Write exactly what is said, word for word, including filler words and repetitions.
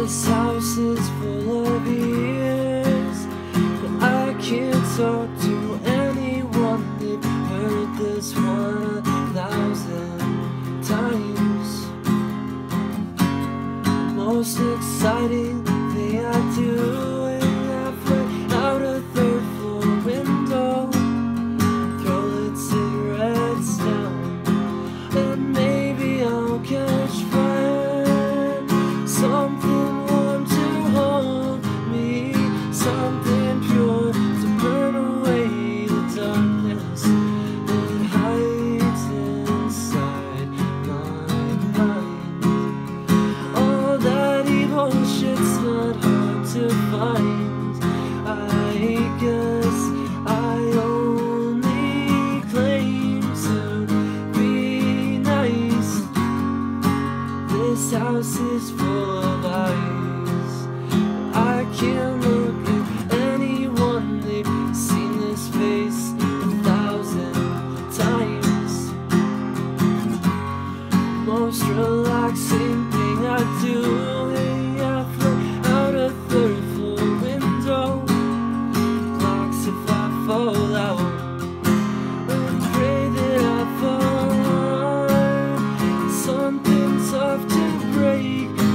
This house is full of ears, but I can't talk to anyone. They've heard this one a thousand times. The most exciting thing I do is halfway out a third floor window, throw lit cigarettes down, and maybe I'll catch fire. Something warm to hold me, something pure to burn away the darkness that hides inside my mind. All that evil shit's not hard to find. I guess I only claim to be nice. This house is full of eyes. I can't look at anyone. They've seen this face a thousand times. Most relaxing thing I do is halfway out a third floor window. Blocks if I fall out, and pray that I fall. Something tough to break.